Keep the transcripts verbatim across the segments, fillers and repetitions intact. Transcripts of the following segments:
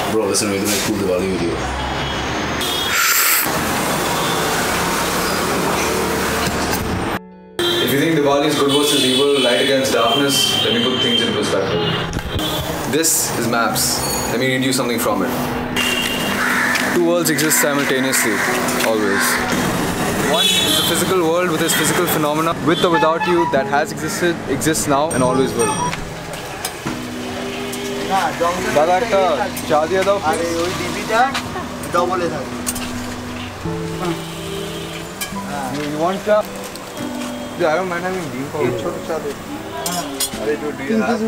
Bro, listen, we're doing a cool Diwali video. If you think Diwali is good versus evil, light against darkness, let me put things in perspective. This is maps. Let me read you something from it. Two worlds exist simultaneously, always. One is the physical world with its physical phenomena, with or without you, that has existed, exists now, and always will. দাদা একটা চা দিয়ে দাও আরে ওই ডিবিটা double A থাকে you want চা I don't mind having bean powder ছোট চা দে আরে do you have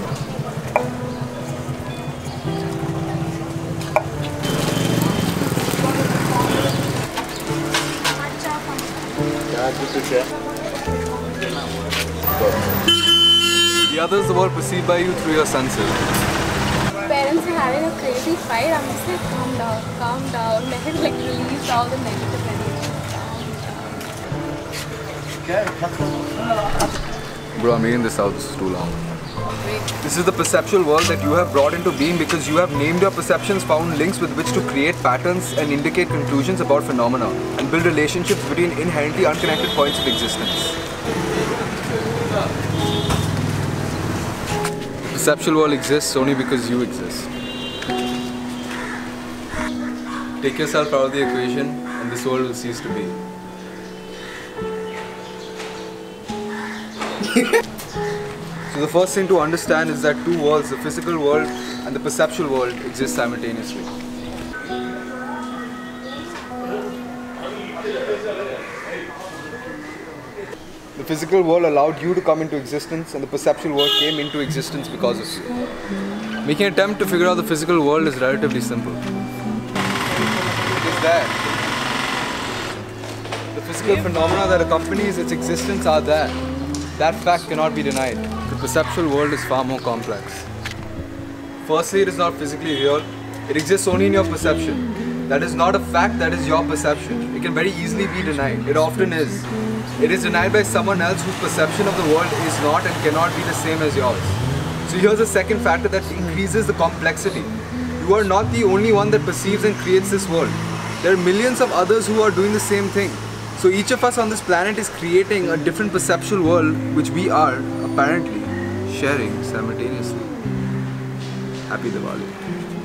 চা কিছু চা The other is the world perceived by you through your senses. Parents are having a crazy fight. I'm just like, calm down, calm down. Let it like release all the negative energy. Bro, I'm eating this out. This is too long. This is the perceptual world that you have brought into being because you have named your perceptions, found links with which to create patterns and indicate conclusions about phenomena and build relationships between inherently unconnected points of existence. The perceptual world exists only because you exist. Take yourself out of the equation and this world will cease to be. So the first thing to understand is that two worlds, the physical world and the perceptual world, exist simultaneously. The physical world allowed you to come into existence and the perceptual world came into existence because of you. Making an attempt to figure out the physical world is relatively simple. It is there. The physical phenomena that accompanies its existence are there. That fact cannot be denied. The perceptual world is far more complex. Firstly, it is not physically real. It exists only in your perception. That is not a fact, that is your perception. It can very easily be denied. It often is. It is denied by someone else whose perception of the world is not and cannot be the same as yours. So here's a second factor that increases the complexity. You are not the only one that perceives and creates this world. There are millions of others who are doing the same thing. So each of us on this planet is creating a different perceptual world which we are, apparently, sharing simultaneously. Happy Diwali.